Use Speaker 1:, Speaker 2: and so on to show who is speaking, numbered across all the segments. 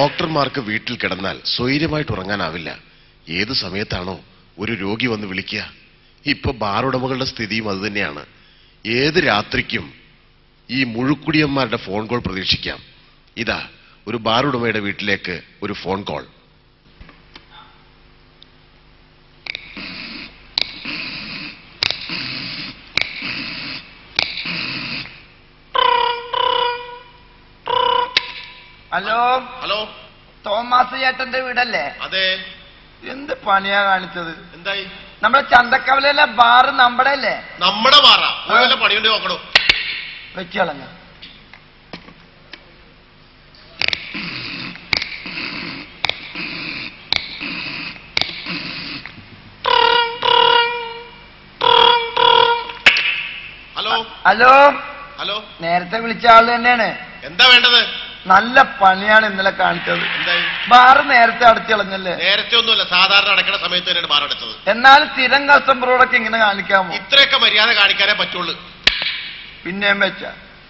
Speaker 1: ഡോക്ടർമാർക്ക് വീട്ടിൽ കിടന്നാൽ സ്വൈര്യമായിട്ട് ഉറങ്ങാനാവില്ല. ഏത് സമയത്താണോ ഒരു രോഗി വന്ന് വിളിക്കുക. ഇപ്പൊ ബാറുടമകളുടെ സ്ഥിതിയും അതുതന്നെയാണ്. ഏത് രാത്രിക്കും ഈ മുഴുക്കുടിയന്മാരുടെ ഫോൺ കോൾ പ്രതീക്ഷിക്കാം. ഇതാ ഒരു ബാറുടമയുടെ വീട്ടിലേക്ക് ഒരു phone call.
Speaker 2: Hello
Speaker 1: hello,
Speaker 2: Thomas ചേട്ടന്റെ വീടല്ലേ?
Speaker 1: അതെ.
Speaker 2: എന്ത് പണിയാ കാണിച്ചത്?
Speaker 1: എന്തായി?
Speaker 2: നമ്മുടെ ചന്തക്കവലയിലെ ബാറ് നമ്മുടെ അല്ലേ?
Speaker 1: നമ്മുടെ ബാറാ. പണിയുണ്ട് നോക്കണോ?
Speaker 2: വെച്ച് കളഞ്ഞ.
Speaker 1: ഹലോ
Speaker 2: ഹലോ
Speaker 1: ഹലോ,
Speaker 2: നേരത്തെ വിളിച്ച ആള് തന്നെയാണ്.
Speaker 1: എന്താ വേണ്ടത്?
Speaker 2: നല്ല പണിയാണ് ഇന്നലെ കാണിച്ചത്.
Speaker 1: എന്തായി?
Speaker 2: ബാറ് നേരത്തെ അടച്ചു കളഞ്ഞല്ലേ?
Speaker 1: നേരത്തെ ഒന്നുമല്ല, സാധാരണ അടയ്ക്കുന്ന സമയത്ത് തന്നെയാണ് ബാർ അടച്ചത്.
Speaker 2: എന്നാലും സ്ഥിരം കസ്റ്റമറോടൊക്കെ ഇങ്ങനെ കാണിക്കാമോ?
Speaker 1: ഇത്രയൊക്കെ മര്യാദ കാണിക്കാനേ പറ്റുള്ളൂ.
Speaker 2: പിന്നെയും വെച്ച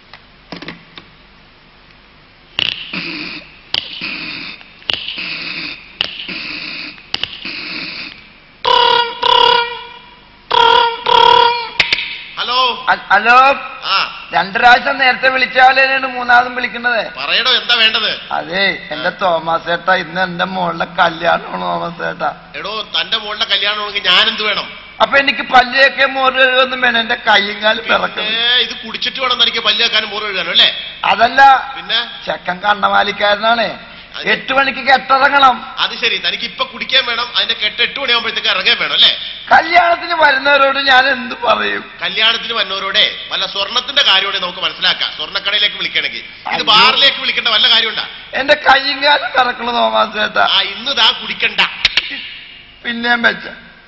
Speaker 1: ഹലോ
Speaker 2: ഹലോ,
Speaker 1: ആ,
Speaker 2: 2 പ്രാവശ്യം നേരത്തെ വിളിച്ചാലാണ് മൂന്നാമതും വിളിക്കുന്നത്.
Speaker 1: പറയടോ, എന്താ വേണ്ടത്?
Speaker 2: അതെ, എന്റെ തോമസ് ചേട്ടാ, ഇന്ന് എന്റെ മോളുടെ കല്യാണമാണ് തോമസ് ചേട്ടാ.
Speaker 1: എടോ, തന്റെ മോളുടെ കല്യാണമാണെങ്കിൽ ഞാൻ എന്ത് വേണം?
Speaker 2: അപ്പൊ എനിക്ക് പല്ലിയൊക്കെ മോറ് കഴുകൊന്നും വേണം, എന്റെ കയ്യും കാലും പിറക്കും.
Speaker 1: ഇത് കുടിച്ചിട്ട് വേണം എനിക്ക് പല്ല് വെക്കാനും മോറ് കഴുകാനും അല്ലേ?
Speaker 2: അതല്ല,
Speaker 1: പിന്നെ
Speaker 2: ചെക്കൻ കണ്ണമാലിക്കാരനാണ്. 8 മണിക്ക് കെട്ടിറങ്ങണം.
Speaker 1: അത് ശരി, തനിക്ക് ഇപ്പൊ കുടിക്കാൻ വേണം. അതിന്റെ കെട്ട് 8 മണിയാകുമ്പോഴത്തേക്ക് ഇറങ്ങാൻ വേണം അല്ലേ?
Speaker 2: കല്യാണത്തിന് വരുന്നവരോട് ഞാൻ എന്ത് പറയും?
Speaker 1: കല്യാണത്തിന് വന്നവരോടെ വല്ല സ്വർണത്തിന്റെ കാര്യമോടെ നമുക്ക് മനസ്സിലാക്കാം. സ്വർണ്ണക്കടയിലേക്ക് വിളിക്കണമെങ്കിൽ ഇത് ബാറിലേക്ക് വിളിക്കേണ്ട വല്ല കാര്യമുണ്ടാ?
Speaker 2: എന്റെ കയ്യും കാലും പിറക്കണു തോമസ് ചേട്ടാ.
Speaker 1: ആ, ഇന്ന് താ കുടിക്കണ്ട.
Speaker 2: പിന്നെയും വെച്ച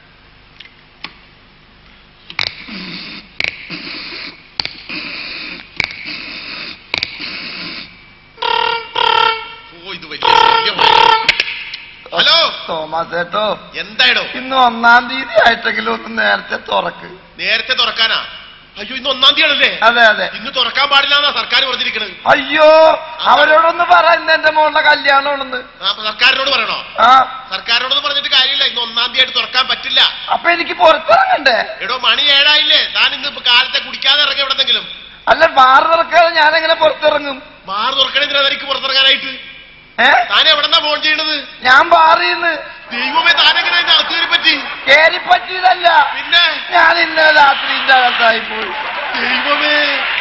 Speaker 1: ഹലോ
Speaker 2: തോമസ് ചേട്ടോ,
Speaker 1: എന്തായിടോ?
Speaker 2: ഇന്ന് 1-ാം തീയതി ആയിട്ടെങ്കിലും ഒന്ന് നേരത്തെ തുറക്ക്.
Speaker 1: നേരത്തെ തുറക്കാനാ? അയ്യോ, ഇന്ന് 1-ാം തീയതി ആണല്ലേ?
Speaker 2: അതെ അതെ.
Speaker 1: ഇന്ന് തുറക്കാൻ പാടില്ലെന്നാ സർക്കാർ പറഞ്ഞിരിക്കുന്നത്.
Speaker 2: അയ്യോ, അവരോടൊന്ന് പറ ഇന്ന് എന്റെ മോളുടെ കല്യാണമാണെന്ന്.
Speaker 1: സർക്കാരിനോട് പറയണോ?
Speaker 2: ആ,
Speaker 1: സർക്കാരിനോടൊന്നും പറഞ്ഞിട്ട് കാര്യമില്ല. ഇന്ന് 1-ാം തീയതി ആയിട്ട് തുറക്കാൻ പറ്റില്ല.
Speaker 2: അപ്പൊ എനിക്ക് പുറത്തിറങ്ങണ്ടേ?
Speaker 1: എടോ, മണി 7 താൻ ഇന്ന് കാലത്തെ കുടിക്കാതെ ഇറങ്ങി എവിടെന്നെങ്കിലും.
Speaker 2: അല്ല, ബാർ തുറക്കാതെ ഞാൻ എങ്ങനെ പുറത്തിറങ്ങും?
Speaker 1: ബാർ തുറക്കണെന്തിനാ തനിക്ക് പുറത്തിറങ്ങാനായിട്ട്? താൻ എവിടെന്നാ ഫോൺ ചെയ്യണത്?
Speaker 2: ഞാൻ ബാറിന്ന്.
Speaker 1: ദൈവമേ, താനെങ്ങനെ അതിന്റെ അകത്ത് കയറി പറ്റി?
Speaker 2: കേറി പറ്റിയതല്ല,
Speaker 1: പിന്നെ
Speaker 2: ഞാൻ ഇന്നലെ രാത്രി അകത്തായി പോയി.
Speaker 1: ദൈവമേ.